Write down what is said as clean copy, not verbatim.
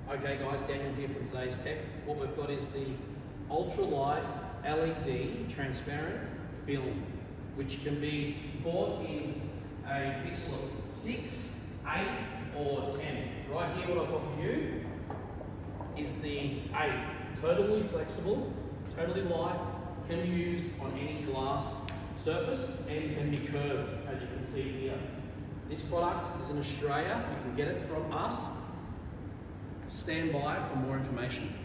Okay guys, Daniel here from Today's Tech. What we've got is the ultralight LED transparent film, which can be bought in a pixel of 6, 8 or 10. Right here what I've got for you is the 8. Totally flexible, totally light, can be used on any glass surface and can be curved, as you can see here. This product is in Australia. You can get it from us. Stand by for more information.